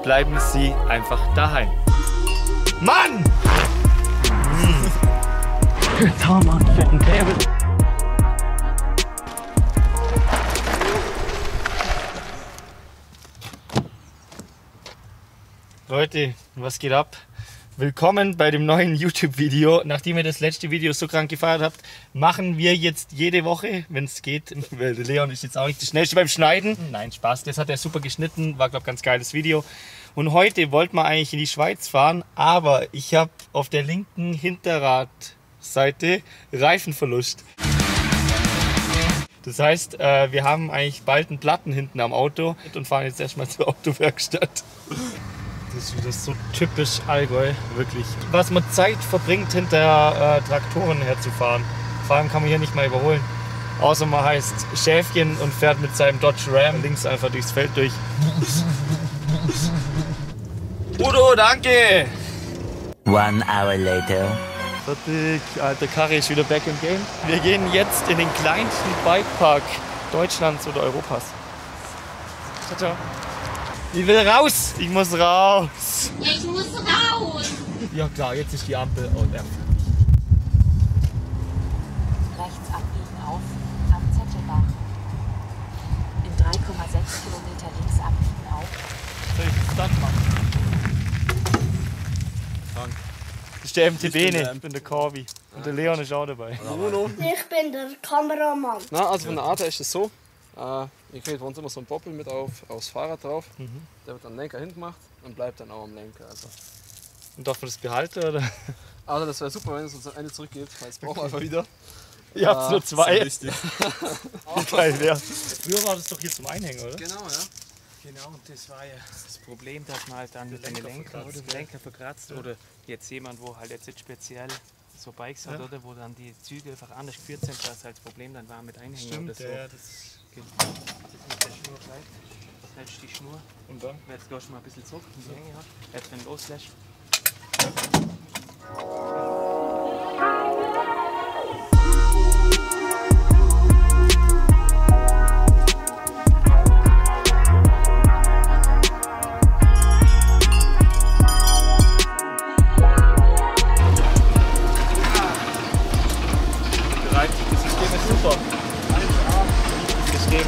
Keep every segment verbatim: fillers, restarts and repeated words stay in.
bleiben Sie einfach daheim. Mann! Hm. Jetzt haben wir einen fetten Table. Leute, was geht ab? Willkommen bei dem neuen YouTube-Video. Nachdem ihr das letzte Video so krank gefeiert habt, machen wir jetzt jede Woche, wenn es geht, weil der Leon ist jetzt auch nicht der Schnellste beim Schneiden. Nein, Spaß, das hat er super geschnitten, war glaube ich ganz geiles Video. Und heute wollten wir eigentlich in die Schweiz fahren, aber ich habe auf der linken Hinterradseite Reifenverlust. Das heißt, wir haben eigentlich bald einen Platten hinten am Auto und fahren jetzt erstmal zur Autowerkstatt. Das ist wieder so typisch Allgäu, wirklich. Was man Zeit verbringt, hinter äh, Traktoren herzufahren. Vor allem kann man hier nicht mal überholen. Außer man heißt Schäfchen und fährt mit seinem Dodge Ram links einfach durchs Feld durch. Udo, danke! One hour later. Fertig, alter Karre ist wieder back im Game. Wir gehen jetzt in den kleinsten Bikepark Deutschlands oder Europas. Ciao, ciao. Ich will raus! Ich muss raus! Ich muss raus! Ja klar, jetzt ist die Ampel und er. Rechts abbiegen auf am Zettelbach. In drei Komma sechs Kilometer links abbiegen auf. Soll ich das dann machen? Dank. Das ist der M T B, ich bin der Corby. Und der Leon ist auch dabei. Ich bin der Kameramann. Na, also von der Art her ist es so. Äh, ihr kriegt bei uns immer so einen Boppel mit auf, aufs Fahrrad drauf. Mhm. Der wird am Lenker hingemacht und bleibt dann auch am Lenker. Also. Und darf man das behalten, oder? Also das wäre super, wenn es uns eine zurückgibt, weil es brauchen wir einfach wieder. Ihr habt äh, nur zwei. Richtig. Geil, ja. Früher war das doch hier zum Einhängen, oder? Genau, ja. Genau, und das war ja das Problem, dass man halt dann mit dem Lenker oder dem Lenker verkratzt ja. Oder jetzt jemand, wo halt jetzt nicht speziell so Bikes hat, ja. Oder wo dann die Züge einfach anders geführt sind, das halt das Problem dann war mit Einhängen. Stimmt, oder so. Ja, das genau. Jetzt mit der Schnur gleich. Hältst die Schnur. Und dann? Jetzt gehst du mal ein bisschen zurück, die Hänge hat. Jetzt wenn du loslässt. Das System ist super. Das System.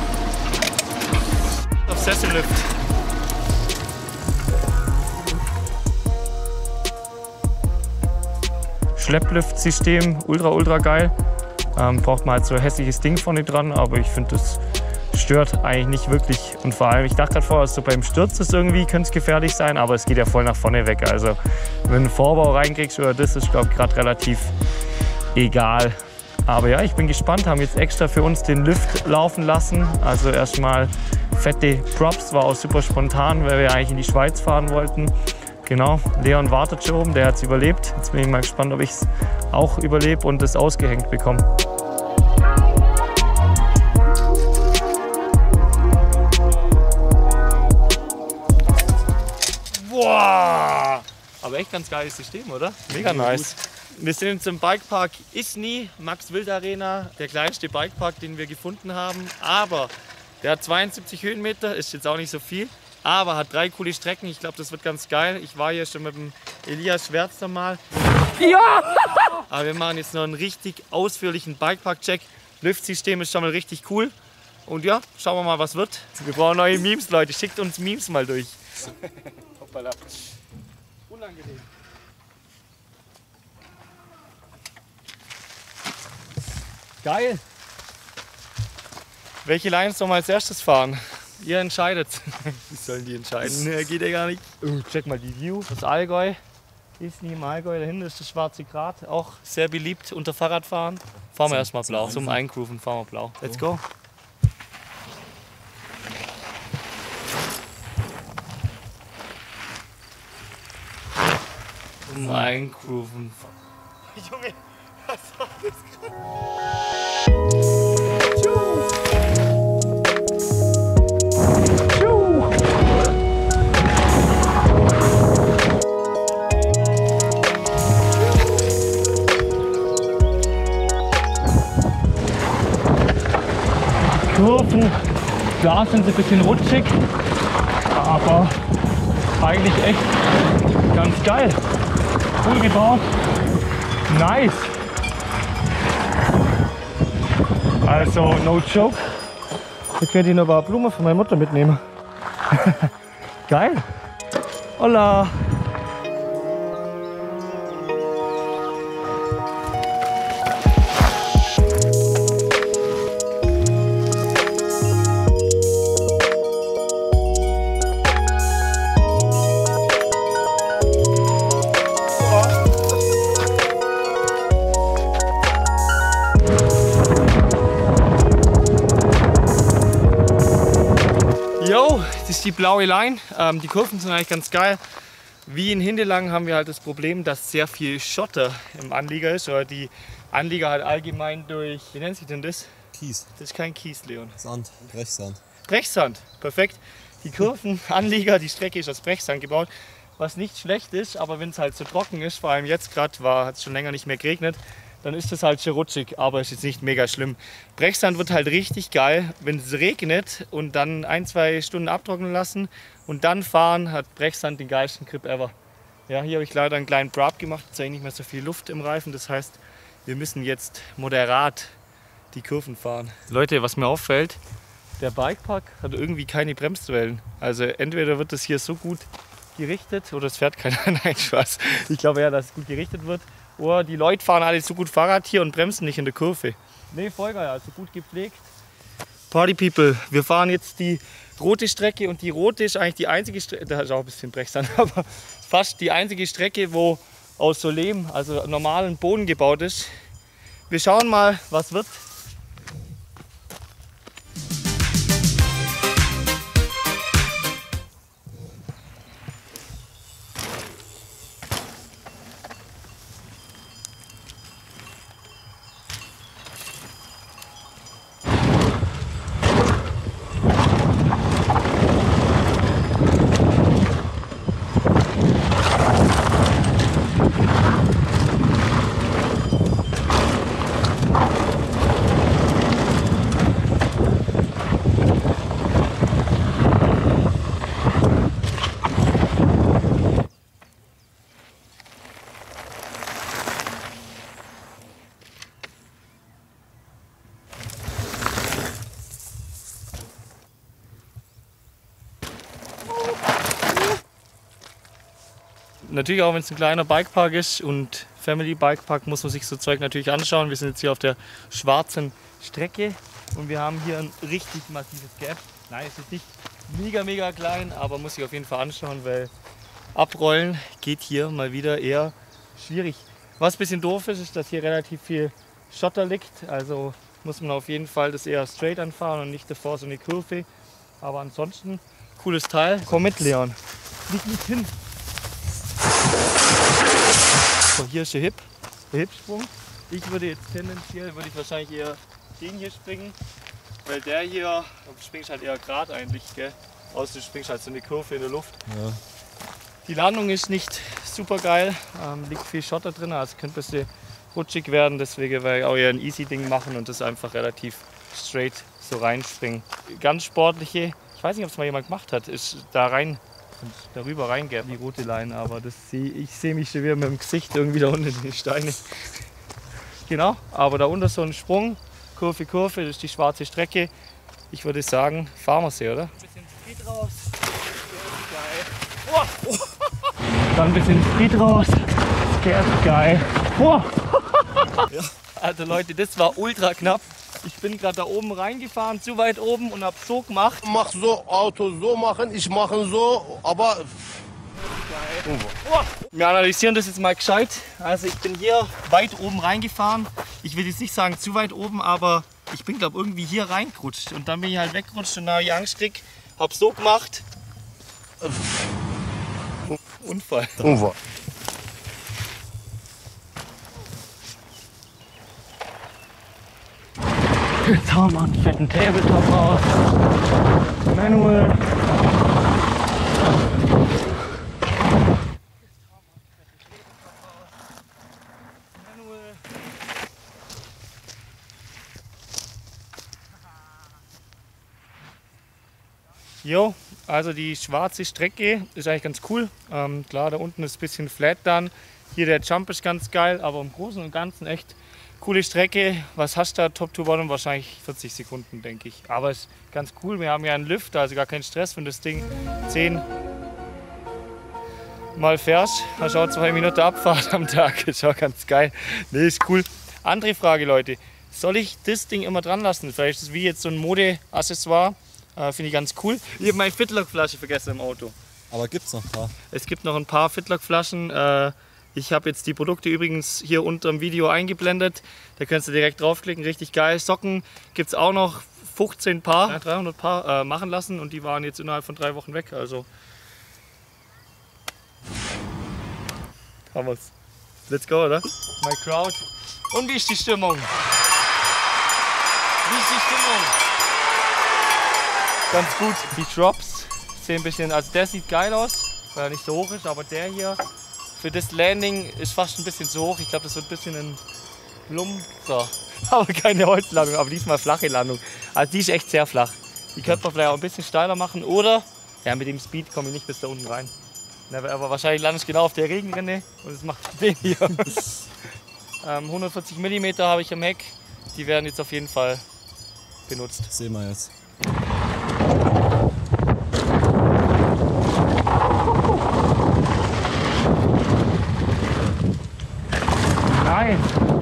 Auf Sessellift. Schleppliftsystem, ultra ultra geil. Ähm, braucht man halt so ein hässliches Ding vorne dran, aber ich finde, das stört eigentlich nicht wirklich. Und vor allem, ich dachte gerade vorher, so beim Sturz ist irgendwie, könnte es gefährlich sein, aber es geht ja voll nach vorne weg. Also wenn du einen Vorbau reinkriegst oder das, ist glaube ich gerade relativ egal. Aber ja, ich bin gespannt, haben jetzt extra für uns den Lift laufen lassen. Also erstmal fette Props, war auch super spontan, weil wir eigentlich in die Schweiz fahren wollten. Genau, Leon wartet schon oben, der hat es überlebt. Jetzt bin ich mal gespannt, ob ich es auch überlebe und es ausgehängt bekomme. Boah! Aber echt ganz geiles System, oder? Mega nice. Wir sind jetzt im Bikepark Isny, Max-Wild-Arena, der kleinste Bikepark, den wir gefunden haben. Aber der hat zweiundsiebzig Höhenmeter, ist jetzt auch nicht so viel, aber hat drei coole Strecken. Ich glaube, das wird ganz geil. Ich war hier schon mit dem Elias Schwärzer mal. Ja! Aber wir machen jetzt noch einen richtig ausführlichen Bikepark-Check. Liftsystem ist schon mal richtig cool. Und ja, schauen wir mal, was wird. Wir brauchen neue Memes, Leute. Schickt uns Memes mal durch. Hoppala. Unangenehm. Geil! Welche Lines sollen wir als erstes fahren? Ihr entscheidet. Wie sollen die entscheiden? Nee, geht ja gar nicht. Oh, check mal die View. Das Allgäu. Isny im Allgäu. Da hinten ist das Schwarze Grat. Auch sehr beliebt unter Fahrradfahren. Fahren wir erstmal blau. Zum Eingrooven fahren wir blau. Let's go. Zum Eingrooven. Junge, was war das gerade? Kurven, klar sind sie ein bisschen rutschig, aber eigentlich echt ganz geil. Cool gebaut. Nice. Also, no joke. Hier könnt ihr noch ein paar Blumen von meiner Mutter mitnehmen. Geil. Hola. Jo, das ist die blaue Line. Ähm, die Kurven sind eigentlich ganz geil. Wie in Hindelang haben wir halt das Problem, dass sehr viel Schotter im Anlieger ist. Oder die Anlieger halt allgemein durch, wie nennt sich denn das? Kies. Das ist kein Kies, Leon. Sand, Brechsand. Brechsand, perfekt. Die Kurvenanlieger, die Strecke ist aus Brechsand gebaut. Was nicht schlecht ist, aber wenn es halt so trocken ist, vor allem jetzt gerade, hat es schon länger nicht mehr geregnet, dann ist das halt schon rutschig, aber ist jetzt nicht mega schlimm. Brechsand wird halt richtig geil, wenn es regnet und dann ein, zwei Stunden abtrocknen lassen und dann fahren, hat Brechsand den geilsten Grip ever. Ja, hier habe ich leider einen kleinen Brab gemacht, jetzt ist eigentlich nicht mehr so viel Luft im Reifen, das heißt, wir müssen jetzt moderat die Kurven fahren. Leute, was mir auffällt, der Bikepark hat irgendwie keine Bremswellen. Also entweder wird das hier so gut gerichtet oder es fährt keiner. Nein, Spaß. Ich glaube ja, dass es gut gerichtet wird. Oder die Leute fahren alle so gut Fahrrad hier und bremsen nicht in der Kurve. Ne, voll geil, also gut gepflegt. Party People, wir fahren jetzt die rote Strecke und die rote ist eigentlich die einzige Strecke, da ist auch ein bisschen Brechsand, aber fast die einzige Strecke, wo aus so Lehm, also normalen Boden gebaut ist. Wir schauen mal, was wird. Natürlich auch, wenn es ein kleiner Bikepark ist und Family Bikepark, muss man sich so Zeug natürlich anschauen. Wir sind jetzt hier auf der schwarzen Strecke und wir haben hier ein richtig massives Gap. Nein, es ist nicht mega, mega klein, aber muss ich auf jeden Fall anschauen, weil abrollen geht hier mal wieder eher schwierig. Was ein bisschen doof ist, ist, dass hier relativ viel Schotter liegt. Also muss man auf jeden Fall das eher straight anfahren und nicht davor so eine Kurve. Aber ansonsten, cooles Teil. Komm mit, Leon. Flieg nicht hin. So, hier ist der Hip, der Hipsprung. Ich würde jetzt tendenziell, würde ich wahrscheinlich eher den hier springen, weil der hier, du springst halt eher gerade eigentlich, gell? Außer du springst halt so eine Kurve in der Luft. Ja. Die Landung ist nicht super geil, ähm, liegt viel Schotter drin, also könnte ein bisschen rutschig werden, deswegen werde ich auch eher ein easy Ding machen und das einfach relativ straight so reinspringen. Ganz sportliche, ich weiß nicht, ob es mal jemand gemacht hat, ist da rein und darüber reingehen, die rote Line, aber das seh, ich sehe mich schon wieder mit dem Gesicht irgendwie da unten in die Steine. Genau, aber da unten so ein Sprung, Kurve, Kurve, das ist die schwarze Strecke. Ich würde sagen, fahren wir sie, oder? Ein bisschen Speed raus, geil. Oh. Dann ein bisschen Speed raus, der ist geil. Oh. Ja. Also Leute, das war ultra knapp. Ich bin gerade da oben reingefahren, zu weit oben und habe so gemacht. Mach so, Auto so machen, ich mache so, aber... Oh. Wir analysieren das jetzt mal gescheit. Also ich bin hier weit oben reingefahren. Ich will jetzt nicht sagen zu weit oben, aber ich bin glaube irgendwie hier reingerutscht. Und dann bin ich halt weggerutscht und da habe ich Angst gekriegt. Hab so gemacht. Unfall. Unfall. Jetzt haben wir einen fetten Tabletop raus. Manual. Jo, Also die schwarze Strecke ist eigentlich ganz cool. Ähm, klar, da unten ist ein bisschen flat dann. Hier der Jump ist ganz geil, aber im Großen und Ganzen echt coole Strecke. Was hast du da? Top to Bottom wahrscheinlich vierzig Sekunden, denke ich. Aber ist ganz cool. Wir haben ja einen Lüfter, also gar keinen Stress, wenn das Ding zehn Mal fährst. Hast auch zwei Minuten Abfahrt am Tag. Ist auch ganz geil. Nee, ist cool. Andere Frage, Leute. Soll ich das Ding immer dran lassen? Vielleicht ist es wie jetzt so ein Mode-Accessoire. Äh, Finde ich ganz cool. Ich habe meine Fitlock-Flasche vergessen im Auto. Aber gibt es noch ein paar? Es gibt noch ein paar Fitlock-Flaschen. Äh, ich habe jetzt die Produkte übrigens hier unter dem Video eingeblendet. Da kannst du direkt draufklicken. Richtig geil. Socken gibt es auch noch fünfzehn Paar, dreihundert Paar äh, machen lassen. Und die waren jetzt innerhalb von drei Wochen weg. Also haben wir's. Let's go, oder? My crowd. Und wie ist die Stimmung? Wie ist die Stimmung? Ganz gut. Die Drops sehen ein bisschen, also der sieht geil aus, weil er nicht so hoch ist, aber der hier für das Landing ist fast ein bisschen zu hoch. Ich glaube, das wird ein bisschen ein Lumper. Aber keine Holzlandung, aber diesmal flache Landung. Also die ist echt sehr flach. Die könnte man vielleicht auch ein bisschen steiler machen oder, ja, mit dem Speed komme ich nicht bis da unten rein. Aber wahrscheinlich lande ich genau auf der Regenrinne und es macht den hier. ähm, hundertvierzig Millimeter habe ich am Heck. Die werden jetzt auf jeden Fall benutzt. Sehen wir jetzt. Nein!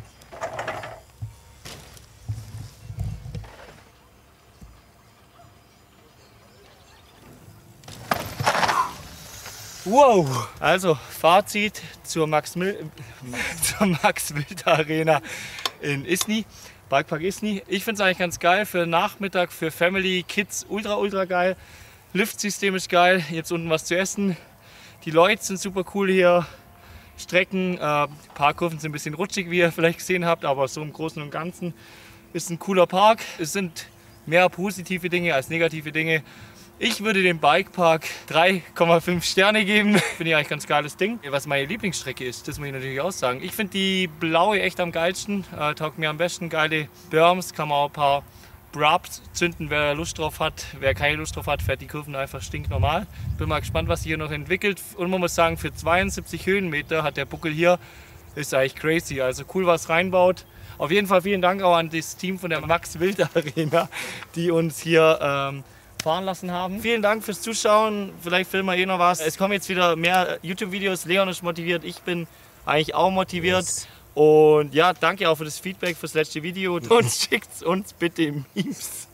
Wow! Also Fazit zur Max, Mil zur Max Wild Arena in Isny, Bikepark Isny. Ich finde es eigentlich ganz geil für Nachmittag, für Family, Kids, ultra ultra geil. Liftsystem ist geil, jetzt unten was zu essen. Die Leute sind super cool hier. Strecken, äh, Parkkurven sind ein bisschen rutschig, wie ihr vielleicht gesehen habt, aber so im Großen und Ganzen ist ein cooler Park. Es sind mehr positive Dinge als negative Dinge. Ich würde dem Bikepark drei Komma fünf Sterne geben. Finde ich eigentlich ganz geiles Ding. Was meine Lieblingsstrecke ist, das muss ich natürlich auch sagen. Ich finde die blaue echt am geilsten. Äh, taugt mir am besten. Geile Berms, kann man auch ein paar Brabs zünden, wer Lust drauf hat. Wer keine Lust drauf hat, fährt die Kurven einfach stinknormal. Bin mal gespannt, was sich hier noch entwickelt. Und man muss sagen, für zweiundsiebzig Höhenmeter hat der Buckel hier, ist eigentlich crazy. Also cool, was reinbaut. Auf jeden Fall vielen Dank auch an das Team von der Max Wild Arena, die uns hier ähm, fahren lassen haben. Vielen Dank fürs Zuschauen. Vielleicht filmen wir eh noch was. Es kommen jetzt wieder mehr YouTube-Videos. Leon ist motiviert. Ich bin eigentlich auch motiviert. Yes. Und ja, danke auch für das Feedback fürs letzte Video. Und schickt uns bitte Memes.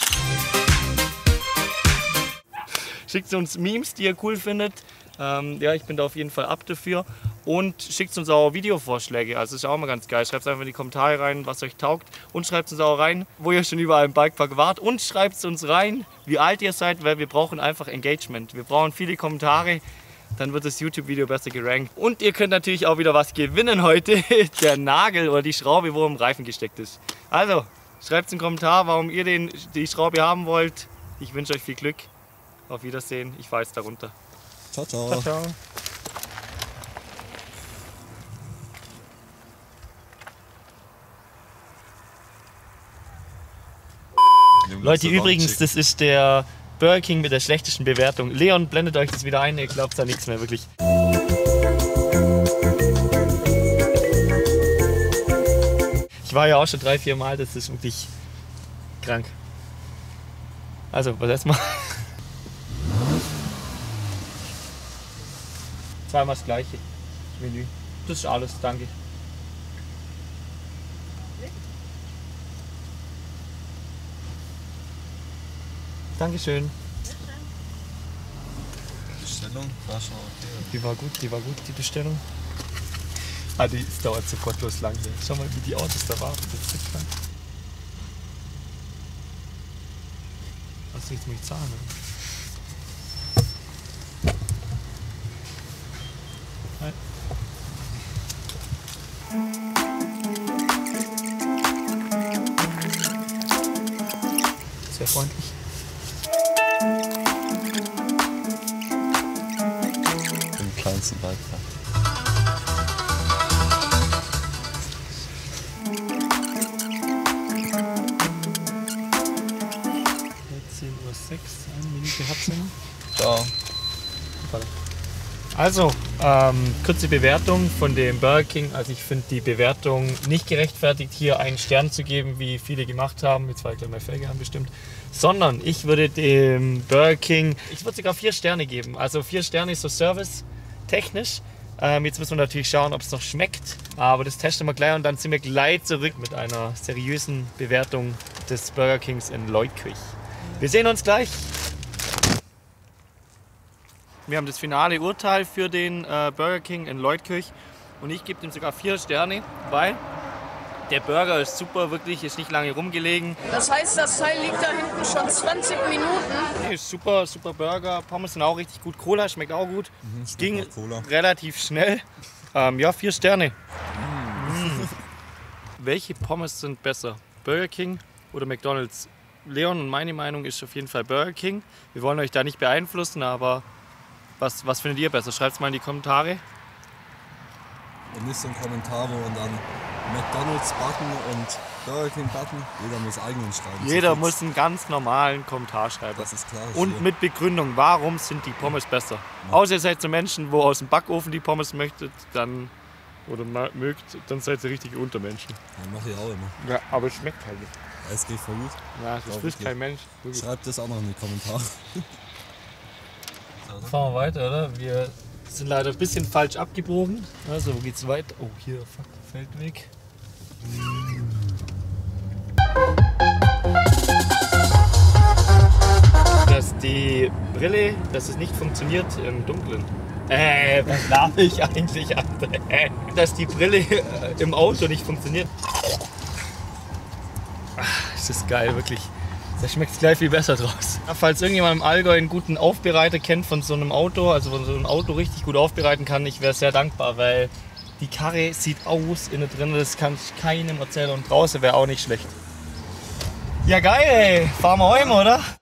Schickt uns Memes, die ihr cool findet. Ähm, ja, ich bin da auf jeden Fall ab dafür. Und schickt uns auch Videovorschläge. Also das ist auch mal ganz geil. Schreibt einfach in die Kommentare rein, was euch taugt. Und schreibt uns auch rein, wo ihr schon überall im Bikepark wart. Und schreibt uns rein, wie alt ihr seid, weil wir brauchen einfach Engagement. Wir brauchen viele Kommentare. Dann wird das YouTube-Video besser gerankt. Und ihr könnt natürlich auch wieder was gewinnen heute. Der Nagel oder die Schraube, wo im Reifen gesteckt ist. Also, schreibt einen Kommentar, warum ihr den, die Schraube haben wollt. Ich wünsche euch viel Glück. Auf Wiedersehen. Ich fahre jetzt da runter. Ciao, ciao. Ciao, ciao. Leute, übrigens, das ist der Burger King mit der schlechtesten Bewertung. Leon, blendet euch das wieder ein, ihr glaubt da nichts mehr, wirklich. Ich war ja auch schon drei, vier Mal, das ist wirklich krank. Also, was erstmal. Zweimal das gleiche Menü. Das ist alles, danke. Dankeschön. Die Bestellung war schon okay. Die war gut, die war gut, die Bestellung. Ah, die es dauert so gottlos lang. Schau mal, wie die Autos da warten. Das ist krank. Was jetzt mich zahlen? Hi. Sehr freundlich. Im kleinsten Bikepark. zehn Uhr sechs, eine Minute hat sie noch. Also, ähm, kurze Bewertung von dem Burger King. Also ich finde die Bewertung nicht gerechtfertigt, hier einen Stern zu geben, wie viele gemacht haben. Jetzt war ich gleich mal Felge haben bestimmt. Sondern ich würde dem Burger King, ich würde sogar vier Sterne geben. Also vier Sterne ist so service-technisch. Ähm, jetzt müssen wir natürlich schauen, ob es noch schmeckt. Aber das testen wir gleich und dann sind wir gleich zurück mit einer seriösen Bewertung des Burger Kings in Leutkirch. Wir sehen uns gleich. Wir haben das finale Urteil für den äh, Burger King in Leutkirch und ich gebe dem sogar vier Sterne, weil der Burger ist super, wirklich, ist nicht lange rumgelegen. Das heißt, das Teil liegt da hinten schon zwanzig Minuten? Nee, ist super, super Burger, Pommes sind auch richtig gut, Cola schmeckt auch gut, Mhm, schmeckt ging nach Cola. relativ schnell. Ähm, ja, vier Sterne. Mm. Welche Pommes sind besser, Burger King oder McDonald's? Leon und meine Meinung ist auf jeden Fall Burger King. Wir wollen euch da nicht beeinflussen, aber Was, was findet ihr besser? Schreibt es mal in die Kommentare. Und nicht so ein Kommentar, wo man dann McDonald's Button und Burger King Button, jeder muss eigenen schreiben. Jeder so muss einen ganz normalen Kommentar schreiben. Das ist klar. Und hier. mit Begründung, warum sind die Pommes besser? Außer ihr seid so Menschen, wo aus dem Backofen die Pommes möchtet, dann oder mögt, dann seid ihr richtig Untermenschen. Ja, mache ich auch immer. Ja, aber es schmeckt halt nicht. Es geht voll gut. Ja, das Glaub frisst ich kein dir. Mensch. Wirklich. Schreibt das auch noch in die Kommentare. Fahren wir weiter, oder? Wir sind leider ein bisschen falsch abgebogen. Also, wo geht's weiter? Oh, hier, fuck, Feldweg. Dass die Brille, dass es nicht funktioniert im Dunkeln. Äh, was darf ich eigentlich, Alter? Äh, dass die Brille äh, im Auto nicht funktioniert. Ach, ist das geil, wirklich. Da schmeckt es gleich viel besser draus. Ja, falls irgendjemand im Allgäu einen guten Aufbereiter kennt von so einem Auto, also von so einem Auto richtig gut aufbereiten kann, ich wäre sehr dankbar, weil die Karre sieht aus innen drin, das kann ich keinem erzählen und draußen wäre auch nicht schlecht. Ja geil, ey. Fahren wir heim, oder?